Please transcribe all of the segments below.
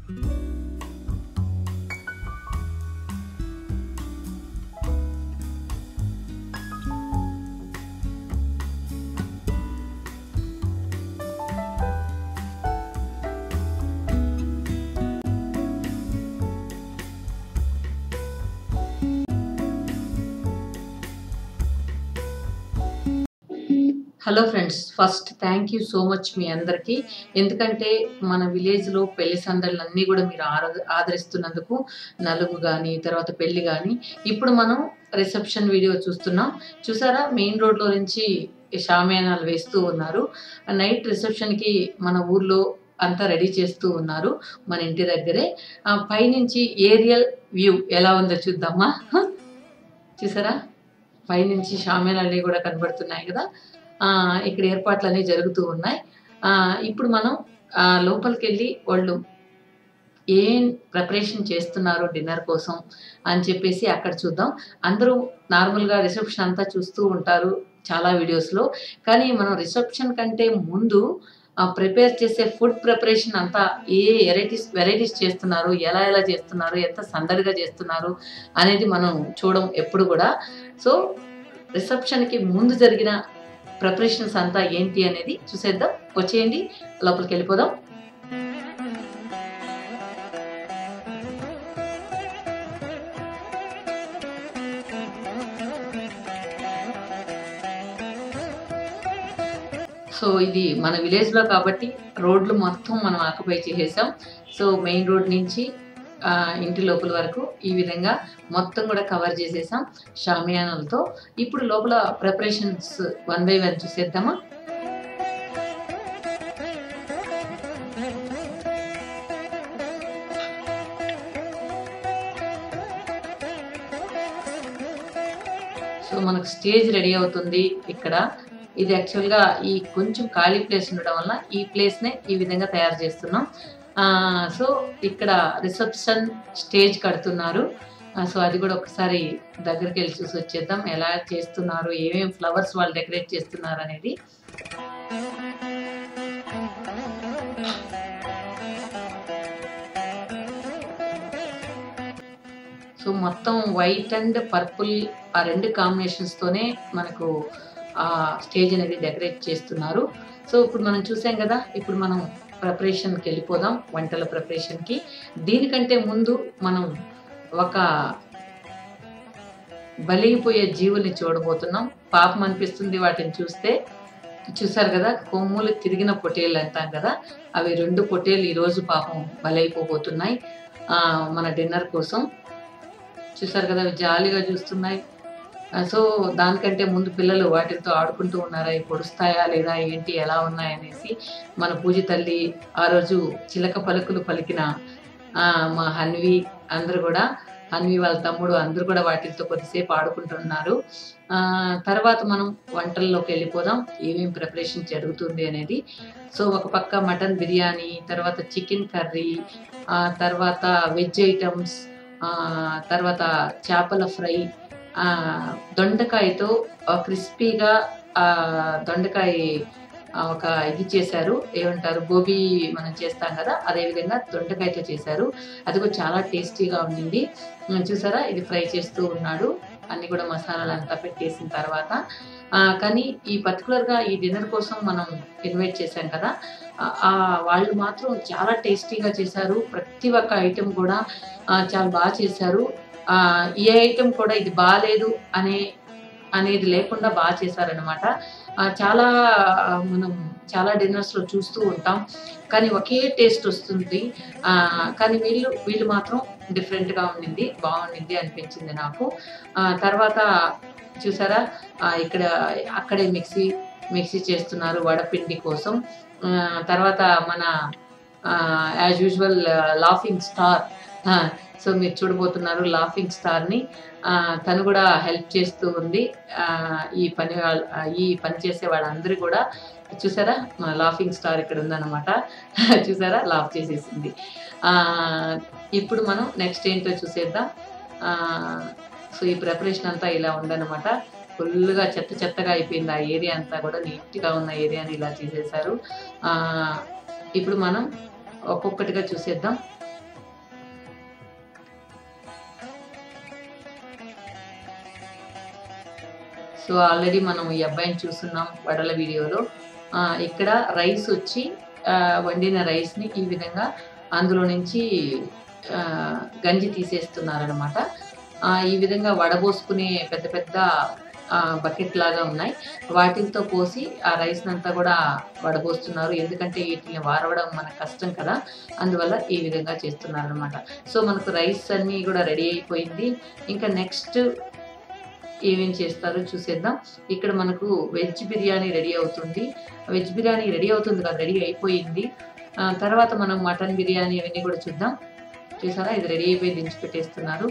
Hello friends, first thank you so much మీ అందరికీ. ఎందుకంటే మన విలేజ్లో పెళ్లి సందళ్ళన్నీ కూడా మీరు ఆదరిస్తున్నందుకు, నలుగు కానీ తర్వాత పెళ్లి కానీ. ఇప్పుడు మనం రిసెప్షన్ వీడియో చూస్తున్నాం. చూసారా, మెయిన్ రోడ్లో నుంచి షామియానాలు వేస్తూ ఉన్నారు. నైట్ రిసెప్షన్కి మన ఊర్లో అంతా రెడీ చేస్తూ ఉన్నారు మన ఇంటి దగ్గరే. పైనుంచి ఏరియల్ వ్యూ ఎలా ఉందో చూద్దామా. చూసారా, పైనుంచి షామియానాలు కూడా కనబడుతున్నాయి కదా. ఇక్కడ ఏర్పాట్లు అనేవి జరుగుతూ ఉన్నాయి. ఇప్పుడు మనం లోపలికి వెళ్ళి వాళ్ళు ఏం ప్రిపరేషన్ చేస్తున్నారు డిన్నర్ కోసం అని చెప్పేసి అక్కడ చూద్దాం. అందరూ నార్మల్గా రిసెప్షన్ అంతా చూస్తూ ఉంటారు చాలా వీడియోస్లో. కానీ మనం రిసెప్షన్ కంటే ముందు ప్రిపేర్ చేసే ఫుడ్ ప్రిపరేషన్ అంతా ఏ వెరైటీస్ చేస్తున్నారు, ఎలా చేస్తున్నారు, ఎంత సందడిగా చేస్తున్నారు అనేది మనం చూడం ఎప్పుడు కూడా. సో రిసెప్షన్కి ముందు జరిగిన ప్రిపరేషన్స్ అంతా ఏంటి అనేది చూసేద్దాం. వచ్చేయండి, లోపలికి వెళ్ళిపోదాం. సో ఇది మన విలేజ్లో కాబట్టి రోడ్లు మొత్తం మనం ఆక్యుపై చేసేసాం. సో మెయిన్ రోడ్ నుంచి ఇంటి లోపల వరకు ఈ విధంగా మొత్తం కూడా కవర్ చేసేసాం షామియానాలతో. ఇప్పుడు లోపల ప్రిపరేషన్స్ 1 by 1 చూసేద్దామా. సో మనకు స్టేజ్ రెడీ అవుతుంది ఇక్కడ. ఇది యాక్చువల్గా ఈ కొంచెం ఖాళీ ప్లేస్ ఉండడం వల్ల ఈ ప్లేస్నే ఈ విధంగా తయారు చేస్తున్నాం. సో ఇక్కడ రిసెప్షన్ స్టేజ్ కడుతున్నారు. సో అది కూడా ఒకసారి దగ్గరికి వెళ్ళి చూసి వచ్చేద్దాం, ఎలా చేస్తున్నారు, ఏమేమి ఫ్లవర్స్ వాళ్ళు డెకరేట్ చేస్తున్నారు అనేది. సో మొత్తం వైట్ అండ్ పర్పుల్ ఆ 2 కాంబినేషన్స్తోనే మనకు ఆ స్టేజ్ అనేది డెకరేట్ చేస్తున్నారు. సో ఇప్పుడు మనం చూసాం కదా, ఇప్పుడు మనం ప్రిపరేషన్కి వెళ్ళిపోదాం, వంటల ప్రిపరేషన్కి. దీనికంటే ముందు మనం ఒక బలిగిపోయే జీవుల్ని చూడబోతున్నాం. పాపం అనిపిస్తుంది వాటిని చూస్తే. చూసారు కదా, కొమ్ములు తిరిగిన పొట్టేళ్ళు అంటాం కదా, అవి 2 పొట్టేళ్ళు ఈరోజు పాపం బలైపోబోతున్నాయి మన డిన్నర్ కోసం. చూసారు కదా, అవి జాలీగా చూస్తున్నాయి. సో దానికంటే ముందు పిల్లలు వాటితో ఆడుకుంటూ ఉన్నారా, పొడుస్తాయా లేదా ఏంటి, ఎలా ఉన్నాయనేసి మన పూజ తల్లి ఆ రోజు చిలక పలుకులు పలికిన మా హన్వి అందరూ కూడా, హన్వి వాళ్ళ తమ్ముడు అందరూ కూడా వాటితో కొద్దిసేపు ఆడుకుంటున్నారు. తర్వాత మనం వంటల్లోకి వెళ్ళిపోదాం, ఏమేమి ప్రిపరేషన్ జరుగుతుంది అనేది. సో ఒక పక్క మటన్ బిర్యానీ, తర్వాత చికెన్ కర్రీ, తర్వాత వెజ్ ఐటమ్స్, తర్వాత చేపల ఫ్రై, దొండకాయతో క్రిస్పీగా దొండకాయ ఒక ఇది చేశారు, ఏమంటారు, గోబీ మనం చేస్తాం కదా, అదేవిధంగా దొండకాయతో చేశారు. అది కూడా చాలా టేస్టీగా ఉండింది. చూసారా, ఇది ఫ్రై చేస్తూ ఉన్నాడు, అన్ని కూడా మసాలాలు అంతా పెట్టేసిన తర్వాత. కానీ ఈ పర్టికులర్గా ఈ డిన్నర్ కోసం మనం ఇన్వైట్ చేశాం కదా, వాళ్ళు మాత్రం చాలా టేస్టీగా చేశారు. ప్రతి ఒక్క ఐటెం కూడా చాలా బాగా చేశారు. ఏ ఐటెం కూడా ఇది బాగాలేదు అనేది లేకుండా బాగా చేశారనమాట. మనం చాలా డిన్నర్స్లో చూస్తూ ఉంటాం, కానీ ఒకే టేస్ట్ వస్తుంది. కానీ వీళ్ళు మాత్రం డిఫరెంట్గా ఉండింది, బాగుండింది అనిపించింది నాకు. తర్వాత చూసారా, అక్కడే మిక్సీ చేస్తున్నారు వడపిండి కోసం. తర్వాత మన as usual laughing star, so మీరు చూడబోతున్నారు లాఫింగ్ స్టార్ని. తను కూడా హెల్ప్ చేస్తూ ఉంది ఈ పని చేసే వాళ్ళందరూ కూడా. చూసారా, మన లాఫింగ్ స్టార్ ఇక్కడ ఉందన్నమాట. చూసారా, లాఫ్ చేసేసింది. ఇప్పుడు మనం నెక్స్ట్ ఏంటో చూసేద్దాం. సో ఈ ప్రిపరేషన్ అంతా ఇలా ఉందన్నమాట. ఫుల్గా చెత్తగా అయిపోయింది ఆ ఏరియా అంతా కూడా. నీట్గా ఉన్న ఏరియాని ఇలా చేసేసారు. ఇప్పుడు మనం ఒక్కొక్కటిగా చూసేద్దాం. సో ఆల్రెడీ మనం ఈ అబ్బాయిని చూస్తున్నాం వడల వీడియోలో. ఇక్కడ రైస్ వచ్చి వండిన రైస్ని ఈ విధంగా అందులో నుంచి గంజి తీసేస్తున్నారనమాట. ఈ విధంగా వడబోసుకునే పెద్ద పెద్ద బకెట్ లాగా ఉన్నాయి. వాటితో పోసి ఆ రైస్ని అంతా కూడా వడబోస్తున్నారు. ఎందుకంటే వీటిని వారవడం మనకు కష్టం కదా, అందువల్ల ఈ విధంగా చేస్తున్నారు అనమాట. సో మనకు రైస్ అన్నీ కూడా రెడీ అయిపోయింది. ఇంకా నెక్స్ట్ ఏమేం చేస్తారో చూసేద్దాం. ఇక్కడ మనకు వెజ్ బిర్యానీ రెడీ అవుతుంది. వెజ్ బిర్యానీ రెడీ అవుతుంది కదా, రెడీ అయిపోయింది. తర్వాత మనం మటన్ బిర్యానీ అవన్నీ కూడా చూద్దాం. చూసారా, ఇది రెడీ అయిపోయి దించి పెట్టేస్తున్నారు.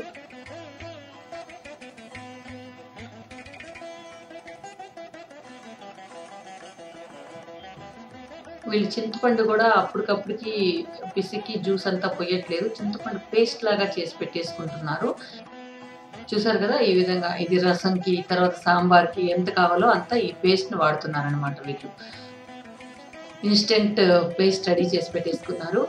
వీళ్ళు చింతపండు కూడా అప్పటికప్పటికి పిసికి జ్యూస్ అంతా పోయట్లేదు, చింతపండు పేస్ట్ లాగా చేసి పెట్టేసుకుంటున్నారు. చూసారు కదా, ఈ విధంగా ఇది రసంకి తర్వాత సాంబార్కి ఎంత కావాలో అంత ఈ పేస్ట్ని వాడుతున్నారనమాట. వీళ్ళు ఇన్స్టెంట్ పేస్ట్ రెడీ చేసి పెట్టేసుకున్నారు.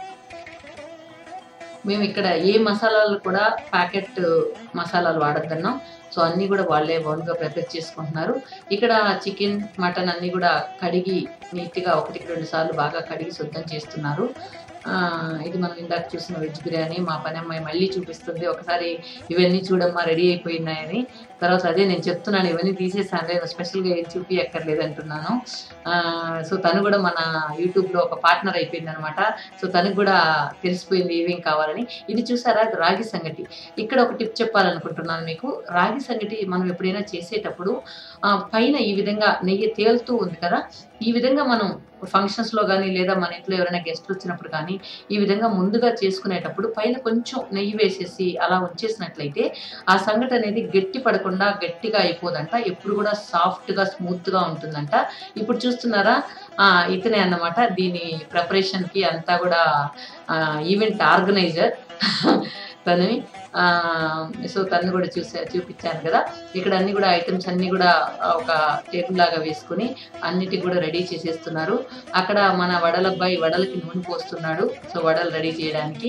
మేము ఇక్కడ ఏ మసాలాలు కూడా ప్యాకెట్ మసాలాలు వాడద్దన్నాం. సో అన్నీ కూడా వాళ్ళే ఓన్గా ప్రిపేర్ చేసుకుంటున్నారు. ఇక్కడ చికెన్ మటన్ అన్నీ కూడా కడిగి నీట్గా 1-2 సార్లు బాగా కడిగి శుద్ధం చేస్తున్నారు. ఇది మనం ఇందాక చూసిన వెజ్ బిర్యానీ. మా పని అమ్మాయి మళ్ళీ చూపిస్తుంది, ఒకసారి ఇవన్నీ చూడమ్మా రెడీ అయిపోయినాయని. తర్వాత అదే నేను చెప్తున్నాను, ఇవన్నీ తీసేసాను, నేను స్పెషల్గా ఏం చూపించక్కర్లేదు అంటున్నాను. సో తను కూడా మన యూట్యూబ్లో ఒక పార్ట్నర్ అయిపోయింది అనమాట. సో తనకు కూడా తెలిసిపోయింది ఏమేం కావాలని. ఇది చూసారా, రాగి సంగటి. ఇక్కడ ఒక టిప్ చెప్పాలనుకుంటున్నాను మీకు. రాగి సంగటి మనం ఎప్పుడైనా చేసేటప్పుడు పైన ఈ విధంగా నెయ్యి తేలుతూ ఉంది కదా, ఈ విధంగా మనం ఫంక్షన్స్లో కానీ లేదా మన ఇంట్లో ఎవరైనా గెస్ట్లు వచ్చినప్పుడు కానీ ఈ విధంగా ముందుగా చేసుకునేటప్పుడు పైన కొంచెం నెయ్యి వేసేసి అలా ఉంచేసినట్లయితే ఆ సంగటి అనేది గట్టి పడకుండా గట్టిగా అయిపోదంట, ఎప్పుడు కూడా సాఫ్ట్గా స్మూత్గా ఉంటుందంట. ఇప్పుడు చూస్తున్నారా, ఇతనే అన్నమాట దీని ప్రిపరేషన్కి అంతా కూడా ఈవెంట్ ఆర్గనైజర్ తనని. సో తను కూడా చూపించాను కదా. ఇక్కడ అన్ని కూడా ఐటమ్స్ అన్ని కూడా ఒక టేబుల్ లాగా వేసుకుని అన్నిటికి కూడా రెడీ చేసేస్తున్నారు. అక్కడ మన వడలబ్బాయి వడలకి నూనె పోస్తున్నాడు. సో వడలు రెడీ చేయడానికి.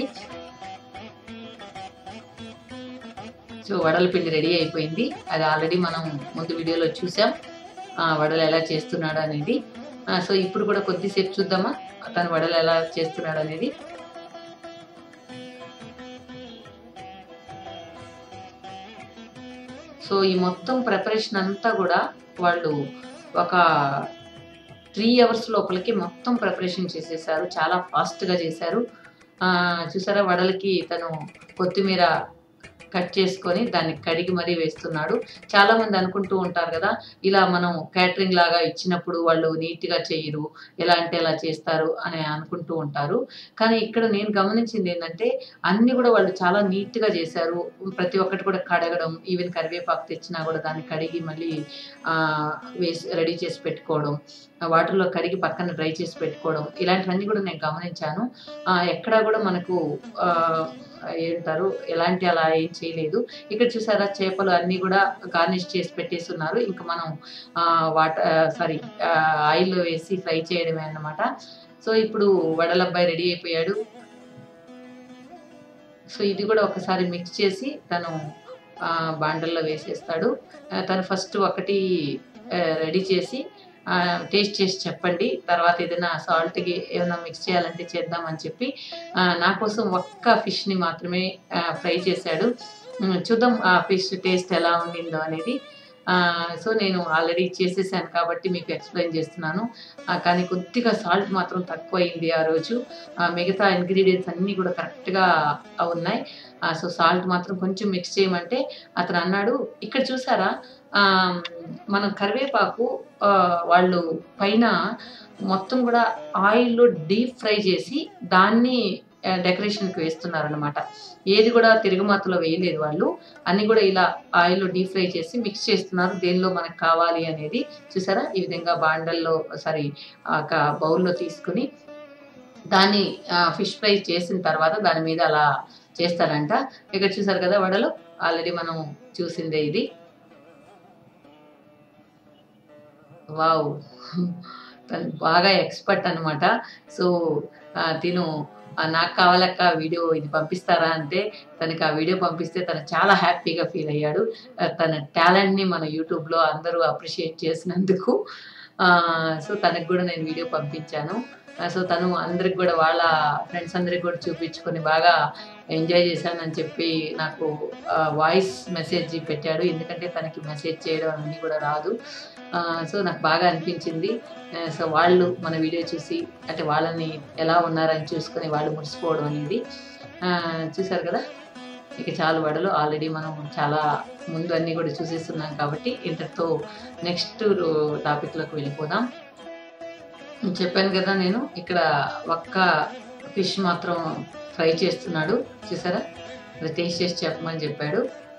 సో వడల పిండి రెడీ అయిపోయింది. అది ఆల్రెడీ మనం ముందు వీడియోలో చూసాం, వడలు ఎలా చేస్తున్నాడు అనేది. సో ఇప్పుడు కూడా కొద్దిసేపు చూద్దామా తను వడలు ఎలా చేస్తున్నాడు అనేది. సో ఈ మొత్తం ప్రిపరేషన్ అంతా కూడా వాళ్ళు ఒక 3 అవర్స్ లోపలికి మొత్తం ప్రిపరేషన్ చేసేసారు. చాలా ఫాస్ట్గా చేశారు. చూసారా, వడలకి తను కొత్తిమీర కట్ చేసుకొని దాన్ని కడిగి మరీ వేస్తున్నాడు. చాలామంది అనుకుంటూ ఉంటారు కదా, ఇలా మనం క్యాటరింగ్ లాగా ఇచ్చినప్పుడు వాళ్ళు నీట్గా చేయరు, ఎలా అంటే ఎలా చేస్తారు అని అనుకుంటూ ఉంటారు. కానీ ఇక్కడ నేను గమనించింది ఏంటంటే అన్నీ కూడా వాళ్ళు చాలా నీట్గా చేశారు. ప్రతి ఒక్కటి కూడా కడగడం, ఈవెన్ కరివేపాకు తెచ్చినా కూడా దాన్ని కడిగి మళ్ళీ వేసి రెడీ చేసి పెట్టుకోవడం, వాటర్లో కడిగి పక్కన డ్రై చేసి పెట్టుకోవడం, ఇలాంటివన్నీ కూడా నేను గమనించాను. ఎక్కడా కూడా మనకు ఏంటారు ఎలాంటి అలా ఏం చేయలేదు. ఇక్కడ చూసారా, చేపలు అన్నీ కూడా గార్నిష్ చేసి పెట్టేస్తున్నారు. ఇంకా మనం ఆయిల్లో వేసి ఫ్రై చేయడమే అన్నమాట. సో ఇప్పుడు వడలబ్బాయి రెడీ అయిపోయాడు. సో ఇది కూడా ఒకసారి మిక్స్ చేసి తను బాండల్లో వేసేస్తాడు. తను ఫస్ట్ ఒకటి రెడీ చేసి టేస్ట్ చేసి చెప్పండి, తర్వాత ఏదైనా సాల్ట్కి ఏమైనా మిక్స్ చేయాలంటే చేద్దామని చెప్పి నా కోసం ఒక్క ఫిష్ని మాత్రమే ఫ్రై చేశాడు. చూద్దాం ఆ ఫిష్ టేస్ట్ ఎలా ఉండిందో అనేది. సో నేను ఆల్రెడీ చేసేసాను కాబట్టి మీకు ఎక్స్ప్లెయిన్ చేస్తున్నాను. కానీ కొద్దిగా సాల్ట్ మాత్రం తక్కువ అయింది ఆ రోజు. మిగతా ఇంగ్రీడియంట్స్ అన్నీ కూడా కరెక్ట్గా ఉన్నాయి. సో సాల్ట్ మాత్రం కొంచెం మిక్స్ చేయమంటే అతను అన్నాడు. ఇక్కడ చూసారా, మనం కరివేపాకు వాళ్ళు పైన మొత్తం కూడా ఆయిల్లో డీప్ ఫ్రై చేసి దాన్ని డెకరేషన్కి వేస్తున్నారనమాట. ఏది కూడా తిరుగుమాతలో వేయలేదు వాళ్ళు, అన్ని కూడా ఇలా ఆయిల్లో డీప్ ఫ్రై చేసి మిక్స్ చేస్తున్నారు దేనిలో మనకు కావాలి అనేది. చూసారా, ఈ విధంగా ఒక బౌల్లో తీసుకుని దాన్ని ఫిష్ ఫ్రై చేసిన తర్వాత దాని మీద అలా చేస్తారంట. ఇక్కడ చూసారు కదా వడలు, ఆల్రెడీ మనం చూసిందే ఇది. వావ్, తను బాగా ఎక్స్పర్ట్ అనమాట. సో తిను నాకు కావాలక్క వీడియో ఇది పంపిస్తారా అంటే తనకి ఆ వీడియో పంపిస్తే తను చాలా హ్యాపీగా ఫీల్ అయ్యాడు. తన టాలెంట్‌ని మన యూట్యూబ్‌లో అందరూ అప్రిషియేట్ చేసినందుకు. సో తనకు గూడా నేను వీడియో పంపించాను. సో తను అందరికి గూడా వాళ్ళ ఫ్రెండ్స్ అందరికి గూడా చూపించుకొని బాగా ఎంజాయ్ చేశానని చెప్పి నాకు వాయిస్ మెసేజ్ పెట్టాడు. ఎందుకంటే తనకి మెసేజ్ చేయడం అన్నీ కూడా రాదు. సో నాకు బాగా అనిపించింది. సో వాళ్ళు మన వీడియో చూసి అంటే వాళ్ళని ఎలా ఉన్నారని చూసుకొని వాళ్ళు మురిసిపోవడం అనేది చూసారు కదా. ఇక చాలు వడలు ఆల్రెడీ మనం చాలా ముందు అన్నీ కూడా చూసేస్తున్నాం కాబట్టి ఇంతటితో నెక్స్ట్ టాపిక్లోకి వెళ్ళిపోదాం. చెప్పాను కదా నేను ఇక్కడ ఒక్క ఫిష్ మాత్రం ఫ్రై చేస్తున్నాడు చూసారా. అది టేస్ట్ చేసి చెప్పమని చెప్పాడు.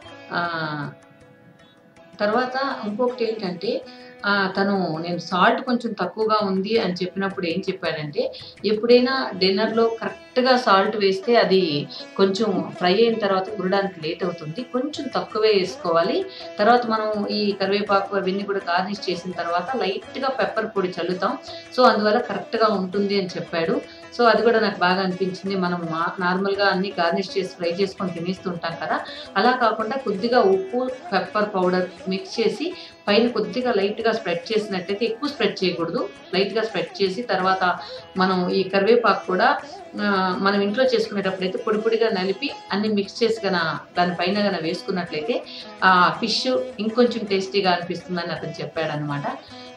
తర్వాత ఇంకొకటి ఏంటంటే తను నేను సాల్ట్ కొంచెం తక్కువగా ఉంది అని చెప్పినప్పుడు ఏం చెప్పాడంటే ఎప్పుడైనా డిన్నర్లో కరెక్ట్గా సాల్ట్ వేస్తే అది కొంచెం ఫ్రై అయిన తర్వాత ఉడడానికి లేట్ అవుతుంది, కొంచెం తక్కువే వేసుకోవాలి. తర్వాత మనం ఈ కరివేపాకు అవన్నీ కూడా గార్నిష్ చేసిన తర్వాత లైట్గా పెప్పర్ పొడి చల్లుతాం, సో అందువల్ల కరెక్ట్గా ఉంటుంది అని చెప్పాడు. సో అది కూడా నాకు బాగా అనిపించింది. మనం నార్మల్గా అన్ని గార్నిష్ చేసి ఫ్రై చేసుకొని తినేస్తుంటాం కదా, అలా కాకుండా కొద్దిగా ఉప్పు పెప్పర్ పౌడర్ మిక్స్ చేసి పైన కొద్దిగా లైట్గా స్ప్రెడ్ చేసినట్టయితే, ఎక్కువ స్ప్రెడ్ చేయకూడదు, లైట్గా స్ప్రెడ్ చేసి తర్వాత మనం ఈ కరివేపాకు కూడా మనం ఇంట్లో చేసుకునేటప్పుడు అయితే పొడి పొడిగా నలిపి అన్ని మిక్స్ చేసి దానిపైన వేసుకున్నట్లయితే ఆ ఫిష్ ఇంకొంచెం టేస్టీగా అనిపిస్తుందని అతను చెప్పాడనమాట.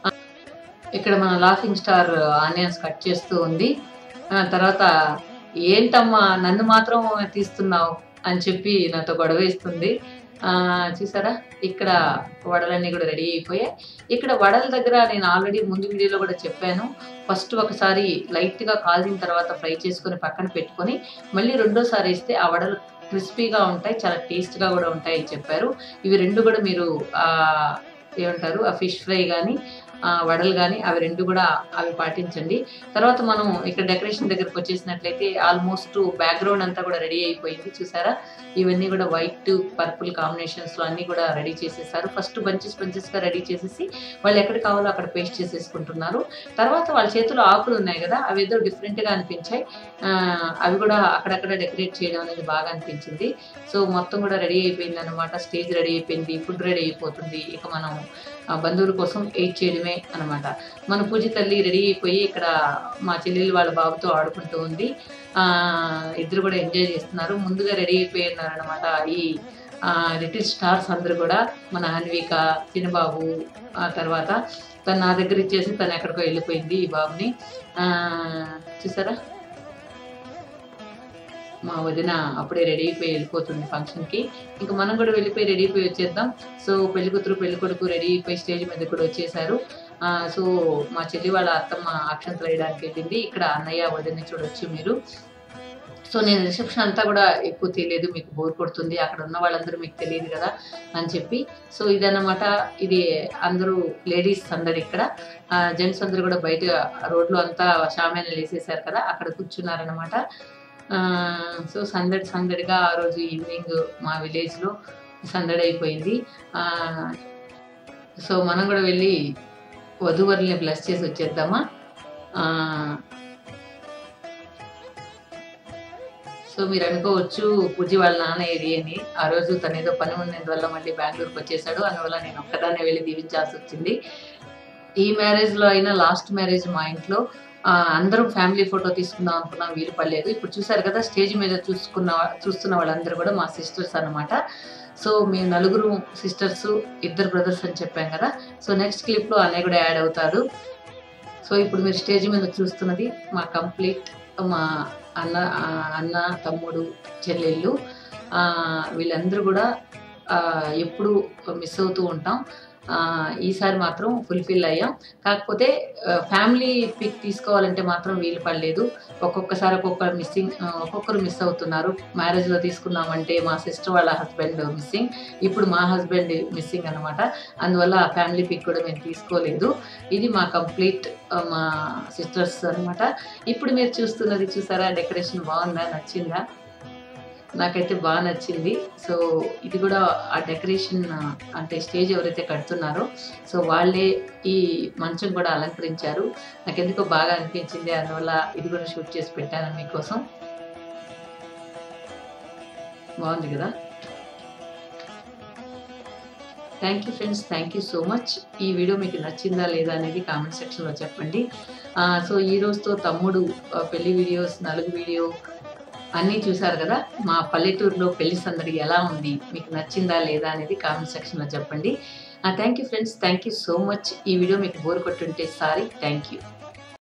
ఇక్కడ మన లాఫింగ్ స్టార్ ఆనియన్స్ కట్ చేస్తూ ఉంది. తర్వాత ఏంటమ్మా నన్ను మాత్రం తీస్తున్నావు అని చెప్పి నాతో గొడవ ఇస్తుంది. చూసారా ఇక్కడ వడలన్నీ కూడా రెడీ అయిపోయాయి. ఇక్కడ వడల దగ్గర నేను ఆల్రెడీ ముందు వీడియోలో కూడా చెప్పాను, ఫస్ట్ ఒకసారి లైట్గా కాల్చిన తర్వాత ఫ్రై చేసుకొని పక్కన పెట్టుకొని మళ్ళీ రెండోసారి వేస్తే ఆ వడలు క్రిస్పీగా ఉంటాయి, చాలా టేస్ట్గా కూడా ఉంటాయి అని చెప్పారు. ఇవి రెండు కూడా మీరు ఏమంటారు ఆ ఫిష్ ఫ్రై కానీ వడలు కానీ అవి రెండు కూడా అవి పాటించండి. తర్వాత మనం ఇక్కడ డెకరేషన్ దగ్గరకు వచ్చేసినట్లయితే ఆల్మోస్ట్ బ్యాక్గ్రౌండ్ అంతా కూడా రెడీ అయిపోయింది చూసారా. ఇవన్నీ కూడా వైట్ పర్పుల్ కాంబినేషన్స్లో అన్నీ కూడా రెడీ చేసేసారు. ఫస్ట్ బంచెస్గా రెడీ చేసేసి వాళ్ళు ఎక్కడ కావాలో అక్కడ పేస్ట్ చేసేసుకుంటున్నారు. తర్వాత వాళ్ళ చేతిలో ఆకులు ఉన్నాయి కదా, అవి ఏదో డిఫరెంట్గా అనిపించాయి, అవి కూడా అక్కడక్కడ డెకరేట్ చేయడం అనేది బాగా అనిపించింది. సో మొత్తం కూడా రెడీ అయిపోయింది అనమాట. స్టేజ్ రెడీ అయిపోయింది, ఫుడ్ రెడీ అయిపోతుంది. ఇక మనం బంధువుల కోసం వెయిట్ చేయడమే అనమాట. మన పూజ తల్లి రెడీ అయిపోయి ఇక్కడ మా చెల్లెలు వాళ్ళ బాబుతో ఆడుకుంటూ ఉంది. ఇద్దరు కూడా ఎంజాయ్ చేస్తున్నారు. ముందుగా రెడీ అయిపోయి ఉన్నారనమాట ఈ లిటిల్ స్టార్స్ అందరూ కూడా. మన అన్విక, చిన్నబాబు, తర్వాత తను నా దగ్గర ఇచ్చేసి తను ఎక్కడికో వెళ్ళిపోయింది ఈ బాబుని. చూసారా మా వదిన అప్పుడే రెడీ అయిపోయి వెళ్ళిపోతుంది ఫంక్షన్కి. ఇంకా మనం కూడా వెళ్ళిపోయి రెడీ అయిపోయి వచ్చేద్దాం. సో పెళ్లి కూతురు పెళ్లి కొడుకు రెడీ అయిపోయి స్టేజ్ మీద కూడా వచ్చేసారు. సో మా చెల్లి వాళ్ళ అత్తమ్మ అక్షంతలు వేయడానికి వెళ్ళింది. ఇక్కడ అన్నయ్య వదిన చూడొచ్చు మీరు. సో నేను రిసెప్షన్ అంతా కూడా ఎక్కువ తెలియదు, మీకు బోర్ కొడుతుంది, అక్కడ ఉన్న వాళ్ళందరూ మీకు తెలియదు కదా అని చెప్పి. సో ఇదన్నమాట, ఇది అందరూ లేడీస్ అందరు ఇక్కడ, జెంట్స్ అందరూ కూడా బయట రోడ్లో అంతా షామేనలు వేసేసారు కదా, అక్కడ కూర్చున్నారనమాట. సో సందడిగా ఆ రోజు ఈవినింగ్ మా విలేజ్లో సందడి అయిపోయింది. సో మనం కూడా వెళ్ళి వధూవరుల్ని బ్లెస్ చేసి వచ్చేద్దామా. సో మీరు అనుకోవచ్చు పూజ వాళ్ళ నాన్న ఏది అని. ఆ రోజు తను ఏదో పని ఉన్నందువల్ల మళ్ళీ బెంగళూరుకి వచ్చేసాడు, అందువల్ల నేను ఒక్కదాన్నే వెళ్ళి దీవించాల్సి వచ్చింది. ఈ మ్యారేజ్లో అయినా లాస్ట్ మ్యారేజ్ మా ఇంట్లో అందరూ ఫ్యామిలీ ఫోటో తీసుకుందాం అనుకున్నాం, వీలు పడలేదు. ఇప్పుడు చూసారు కదా స్టేజ్ మీద చూస్తున్న వాళ్ళందరూ కూడా మా సిస్టర్స్ అనమాట. సో మేము నలుగురు సిస్టర్స్, 2 బ్రదర్స్ అని చెప్పాం కదా. సో నెక్స్ట్ క్లిప్లో అన్నయ్య కూడా యాడ్ అవుతారు. సో ఇప్పుడు మీరు స్టేజ్ మీద చూస్తున్నది మా కంప్లీట్ మా అన్న తమ్ముడు చెల్లెళ్ళు. వీళ్ళందరూ కూడా ఎప్పుడు మిస్ అవుతూ ఉంటాం. ఈసారి మాత్రం ఫుల్ఫిల్ అయ్యాం. కాకపోతే ఫ్యామిలీ పిక్ తీసుకోవాలంటే మాత్రం వీలు పడలేదు. ఒక్కొక్కసారి ఒక్కొక్కరు మిస్ అవుతున్నారు. మ్యారేజ్లో తీసుకున్నామంటే మా సిస్టర్ వాళ్ళ హస్బెండ్ మిస్సింగ్, ఇప్పుడు మా హస్బెండ్ మిస్సింగ్ అనమాట. అందువల్ల ఫ్యామిలీ పిక్ కూడా మేము తీసుకోలేదు. ఇది మా కంప్లీట్ మా సిస్టర్స్ అనమాట. ఇప్పుడు మీరు చూస్తున్నది చూసారా, డెకరేషన్ బాగుందా, నచ్చిందా? నాకైతే బాగా నచ్చింది. సో ఇది కూడా ఆ డెకరేషన్ అంటే స్టేజ్ ఎవరైతే కడుతున్నారో సో వాళ్ళే ఈ మంచం కూడా అలంకరించారు. నాకు ఎందుకో బాగా అనిపించింది, అందువల్ల ఇది కూడా షూట్ చేసి పెట్టాను మీకోసం. బాగుంది కదా. Thank you friends, thank you so much. ఈ వీడియో మీకు నచ్చిందా లేదా అనేది కామెంట్ సెక్షన్లో చెప్పండి. సో ఈ రోజుతో తమ్ముడు పెళ్లి వీడియోస్, నలుగు వీడియో అన్నీ చూసారు కదా. మా పల్లెటూరులో పెళ్లి సందడి ఎలా ఉంది, మీకు నచ్చిందా లేదా అనేది కామెంట్ సెక్షన్లో చెప్పండి. Thank you friends, thank you so much. ఈ వీడియో మీకు బోర్ కొట్టుంటే సారీ. Thank you.